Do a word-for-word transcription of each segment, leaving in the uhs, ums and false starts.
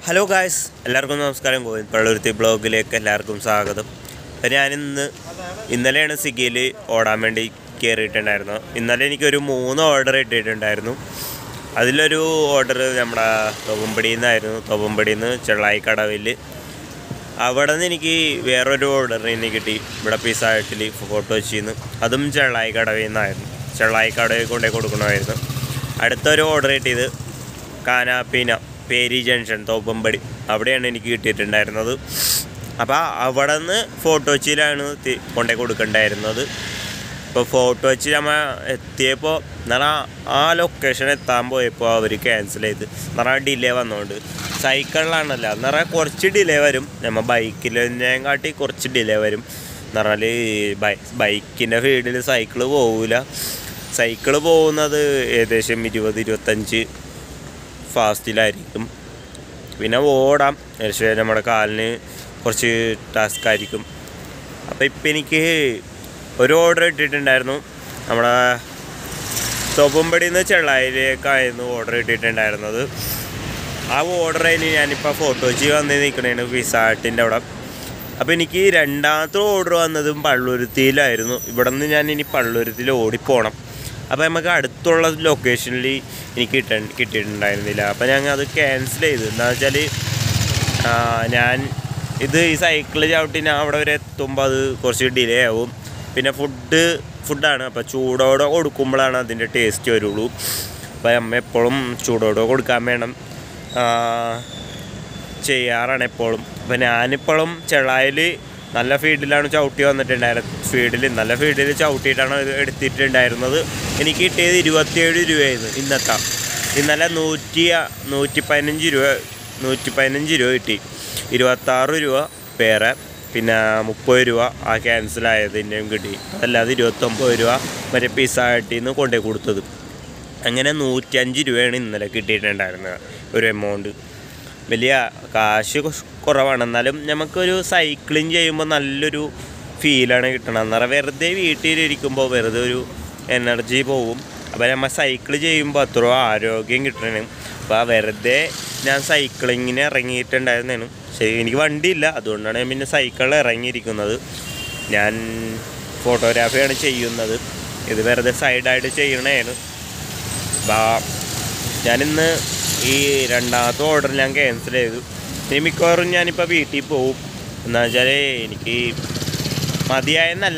Hello guys, എല്ലാവർക്കും നമസ്കാരം. ഗോവിന്ദ് പള്ളുരുത്തി ബ്ലോഗിലേക്ക് എല്ലാവർക്കും സ്വാഗതം. അപ്പോൾ ഞാനിന്ന് ഇന്നലെയാണ് സ്വിഗ്ഗിയിൽ ഓടാൻ വേണ്ടി കയറിയിട്ടുണ്ടായിരുന്നു. ഇന്നലെ എനിക്കൊരു മൂന്ന് ഓർഡർ ഇട്ടിട്ടുണ്ടായിരുന്നു. അതിലൊരു ഓർഡർ നമ്മുടെ തൊവമ്പടിയിൽ നിന്നായിരുന്നു. തൊവമ്പടിയിൽ നിന്ന് ചെള്ളായിക്കടവിൽ. അവിടെ നിന്ന് എനിക്ക് വേറൊരു ഓർഡർ എനിക്ക് കിട്ടി. ഇവിടെ പിസ്സ ഹട്ടിൽ ഫോട്ടോ വെച്ചിരുന്നു. അതും ചെള്ളായിക്കടവിൽ നിന്നായിരുന്നു. ചെള്ളായിക്കടവിൽ കൊണ്ടുപോയി കൊടുക്കണമായിരുന്നു. അടുത്തൊരു ഓർഡർ കിട്ടിയത് കാനാപ്പീന പേരി ജംഗ്ഷൻ തോപ്പമ്പടി, അവിടെയാണ് എനിക്ക് കിട്ടിയിട്ടുണ്ടായിരുന്നത്. അപ്പോൾ അവിടെ നിന്ന് ഫോട്ടോ വെച്ചിലാണ് കൊണ്ടേ കൊടുക്കണ്ടായിരുന്നത്. ഇപ്പോൾ ഫോട്ടോ വെച്ച് നമ്മൾ എത്തിയപ്പോൾ എന്നാൽ ആ ലൊക്കേഷൻ എത്താൻ പോയപ്പോൾ അവർ ക്യാൻസൽ ചെയ്ത് എന്നാൽ ഡിലേ വന്നുകൊണ്ട്. സൈക്കിളിലാണല്ലോ എന്നാൽ കുറച്ച് ഡിലേ വരും. നമ്മൾ ബൈക്കിലേയും കാട്ടി കുറച്ച് ഡിലേ വരും എന്ന് പറഞ്ഞാൽ ബൈ ബൈക്കിൻ്റെ ഫീൽഡിൽ സൈക്കിള് പോകില്ല. സൈക്കിള് പോകുന്നത് ഏകദേശം ഇരുപത് ഇരുപത്തഞ്ച് ഫാസ്റ്റിലായിരിക്കും. പിന്നെ ഓടാം, പക്ഷേ നമ്മുടെ കാലിന് കുറച്ച് ടാസ്ക് ആയിരിക്കും. അപ്പോൾ ഇപ്പം എനിക്ക് ഒരു ഓർഡർ ഇട്ടിട്ടുണ്ടായിരുന്നു. നമ്മുടെ തൊപ്പമ്പടിയിൽ നിന്ന് ചെള്ളായിലേക്കായിരുന്നു ഓർഡർ ഇട്ടിട്ടുണ്ടായിരുന്നത്. ആ ഓർഡർ അതിന് ഞാനിപ്പോൾ ഫോട്ടോ വെച്ച് വന്ന് നിൽക്കണേണ് പിസ്സ ഹട്ടിൻ്റെ അവിടെ. അപ്പോൾ എനിക്ക് രണ്ടാമത്തെ ഓർഡർ വന്നതും പള്ളുരുത്തിയിലായിരുന്നു. ഇവിടെ നിന്ന് ഞാൻ ഇനി പള്ളുരുത്തിയിൽ ഓടിപ്പോണം. അപ്പോൾ നമുക്ക് അടുത്തുള്ള ലൊക്കേഷനിൽ എനിക്ക് കിട്ട കിട്ടിയിട്ടുണ്ടായിരുന്നില്ല. അപ്പോൾ ഞങ്ങൾ അത് ക്യാൻസൽ ചെയ്തു. എന്താണെന്ന് വെച്ചാൽ ഞാൻ ഇത് ഈ സൈക്കിൾ ചവിട്ടി ഞാൻ അവിടെ വരെ എത്തുമ്പോൾ അത് കുറച്ച് ഡിലേ ആവും. പിന്നെ ഫുഡ് ഫുഡാണ്, അപ്പോൾ ചൂടോടെ കൊടുക്കുമ്പോഴാണ് അതിൻ്റെ ടേസ്റ്റ് വരുള്ളൂ. അപ്പോൾ അമ്മ എപ്പോഴും ചൂടോടെ കൊടുക്കാൻ വേണം ചെയ്യാറാണ് എപ്പോഴും. അപ്പോൾ ഞാനിപ്പോഴും ചെള്ളായിൽ നല്ല ഫീൽഡിലാണ് ചവിട്ടി വന്നിട്ടുണ്ടായിരുന്നത്. ഫീൽഡിൽ നല്ല ഫീൽഡിൽ ചവിട്ടിയിട്ടാണ് ഇത് എടുത്തിട്ടുണ്ടായിരുന്നത്. എനിക്ക് കിട്ടിയത് ഇരുപത്തിയേഴ് രൂപയായിരുന്നു ഇന്നത്തെ. ഇന്നലെ നൂറ്റി നൂറ്റി പതിനഞ്ച് രൂപ നൂറ്റി പതിനഞ്ച് രൂപ കിട്ടി. ഇരുപത്താറ് രൂപ വേറെ, പിന്നെ മുപ്പത് രൂപ ആ ക്യാൻസലായതിൻ്റെയും കിട്ടി. അതല്ലാതെ ഇരുപത്തൊമ്പത് രൂപ മറ്റേ പിസ്സ ഹട്ടിൽ നിന്ന് കൊണ്ടുപോയി കൊടുത്തത്. അങ്ങനെ നൂറ്റഞ്ച് രൂപയാണ് ഇന്നലെ കിട്ടിയിട്ടുണ്ടായിരുന്നത് ഒരു എമൗണ്ട്. വലിയ കാശ് കുറവാണ്, എന്നാലും നമുക്കൊരു സൈക്ലിങ് ചെയ്യുമ്പോൾ നല്ലൊരു ഫീലാണ് കിട്ടണം. എന്നാൽ വെറുതെ വീട്ടിലിരിക്കുമ്പോൾ വെറുതെ ഒരു എനർജി പോവും. അപ്പോൾ നമ്മൾ സൈക്കിൾ ചെയ്യുമ്പോൾ അത്ര ആരോഗ്യം കിട്ടണം. അപ്പോൾ വെറുതെ ഞാൻ സൈക്ലിങ്ങിന് ഇറങ്ങിയിട്ടുണ്ടായിരുന്നേനും. ശരി, എനിക്ക് വണ്ടിയില്ല, അതുകൊണ്ടാണ് ഞാൻ പിന്നെ സൈക്കിളിൽ ഇറങ്ങിയിരിക്കുന്നത്. ഞാൻ ഫോട്ടോഗ്രാഫിയാണ് ചെയ്യുന്നത്. ഇത് വെറുതെ സൈഡായിട്ട് ചെയ്യണേന്. അപ്പോൾ ഞാനിന്ന് ഈ രണ്ടാമത്തെ ഓർഡർ ഞാൻ ക്യാൻസൽ ചെയ്തു. ഇനി മിക്കവാറും ഞാനിപ്പോൾ വീട്ടിൽ പോവും. എന്താ വെച്ചാൽ എനിക്ക് മതിയായെന്നല്ല,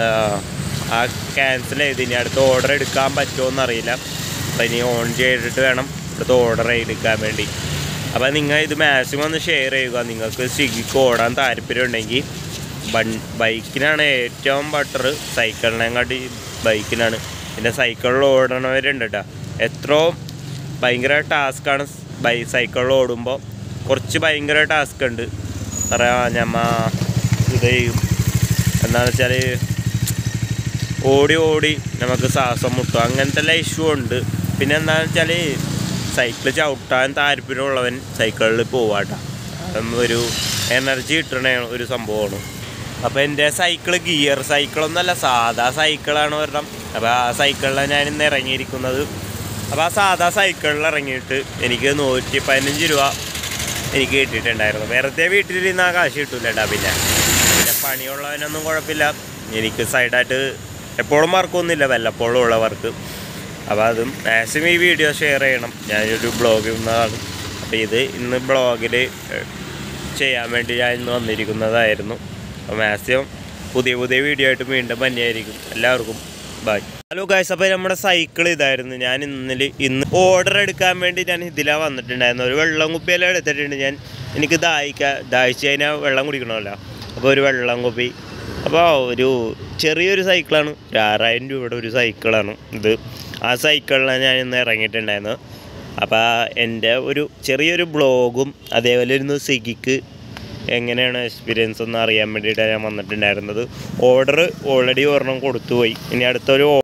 ആ ക്യാൻസൽ ചെയ്ത് ഇനി അടുത്ത ഓർഡർ എടുക്കാൻ പറ്റുമോ എന്നറിയില്ല. അപ്പോൾ ഇനി ഓൺ ചെയ്തിട്ട് വേണം അടുത്ത ഓർഡർ എടുക്കാൻ വേണ്ടി. അപ്പോൾ നിങ്ങൾ ഇത് മാക്സിമം ഒന്ന് ഷെയർ ചെയ്യുക. നിങ്ങൾക്ക് സ്വിഗ്ഗിക്ക് ഓടാൻ താല്പര്യം ഉണ്ടെങ്കിൽ ബൺ ബൈക്കിനാണ് ഏറ്റവും ബട്ടർ. സൈക്കിളിനെക്കാട്ടി ബൈക്കിനാണ്. പിന്നെ സൈക്കിളിൽ ഓടണവരുണ്ട് കേട്ടോ. എത്രയോ ഭയങ്കര ടാസ്ക്കാണ് ബൈ സൈക്കിളിൽ ഓടുമ്പോൾ. കുറച്ച് ഭയങ്കര ടാസ്ക് ഉണ്ട്. പറയാ ഞമ്മ ഇത് ചെയ്യും എന്താണെന്ന് വെച്ചാൽ ഓടി ഓടി നമുക്ക് ശ്വാസം മുട്ടും, അങ്ങനത്തെ എല്ലാം ഇഷ്യൂ ഉണ്ട്. പിന്നെ എന്താണെന്ന് വെച്ചാൽ സൈക്കിൾ ചവിട്ടാൻ താല്പര്യമുള്ളവൻ സൈക്കിളിൽ പോവാട്ടോ. ഒരു എനർജി കിട്ടണ ഒരു സംഭവമാണ്. അപ്പോൾ എൻ്റെ സൈക്കിൾ ഗിയർ സൈക്കിളൊന്നുമല്ല, സാധാ സൈക്കിളാണ് ഒരെണ്ണം. അപ്പോൾ ആ സൈക്കിളിലാണ് ഞാൻ ഇന്ന് ഇറങ്ങിയിരിക്കുന്നത്. അപ്പോൾ ആ സാധാ സൈക്കിളിൽ ഇറങ്ങിയിട്ട് എനിക്ക് നൂറ്റി പതിനഞ്ച് രൂപ എനിക്ക് കിട്ടിയിട്ടുണ്ടായിരുന്നു. വെറുതെ വീട്ടിലിരുന്ന് ആ കാശ് കിട്ടില്ല കേട്ടോ. പിന്നെ പിന്നെ പണിയുള്ളവനൊന്നും കുഴപ്പമില്ല. എനിക്ക് സൈഡായിട്ട് എപ്പോഴും വർക്കൊന്നുമില്ല, വല്ലപ്പോഴും ഉള്ള വർക്ക്. അപ്പോൾ അതും മാക്സിമം ഈ വീഡിയോ ഷെയർ ചെയ്യണം. ഞാനൊരു ബ്ലോഗ് ഇടുന്നതാണ്. അപ്പോൾ ഇത് ഇന്ന് ബ്ലോഗിൽ ചെയ്യാൻ വേണ്ടി ഞാൻ ഇന്ന് വന്നിരിക്കുന്നതായിരുന്നു. അപ്പോൾ മാക്സിമം പുതിയ പുതിയ വീഡിയോ ആയിട്ട് വീണ്ടും തന്നെയായിരിക്കും. എല്ലാവർക്കും ബൈ. ഹലോ ഗൈസ്, അപ്പോൾ നമ്മുടെ സൈക്കിൾ ഇതായിരുന്നു. ഞാൻ ഇന്നലെ ഇന്ന് ഓർഡർ എടുക്കാൻ വേണ്ടി ഞാൻ ഇതിലാണ് വന്നിട്ടുണ്ടായിരുന്നു. ഒരു വെള്ളം കുപ്പിയെല്ലാം എടുത്തിട്ടുണ്ട് ഞാൻ. എനിക്ക് ദാഹിക്കാൻ ദാഹിച്ച് കഴിഞ്ഞാൽ വെള്ളം കുടിക്കണമല്ലോ. അപ്പോൾ ഒരു വെള്ളം കുപ്പി. അപ്പോൾ ഒരു ചെറിയൊരു സൈക്കിളാണ്, ഒരു ആറായിരം രൂപയുടെ ഒരു സൈക്കിളാണ് ഇത്. ആ സൈക്കിളിലാണ് ഞാൻ ഇന്ന് ഇറങ്ങിയിട്ടുണ്ടായിരുന്നത്. അപ്പോൾ എൻ്റെ ഒരു ചെറിയൊരു ബ്ലോഗും അതേപോലെ ഇരുന്ന് സ്വിഗ്ഗിക്ക് എങ്ങനെയാണ് എക്സ്പീരിയൻസ് ഒന്ന് അറിയാൻ വേണ്ടിയിട്ടാണ് ഞാൻ വന്നിട്ടുണ്ടായിരുന്നത്. ഓർഡർ ഓൾറെഡി ഒരെണ്ണം കൊടുത്തു പോയി. ഇനി അടുത്തൊരു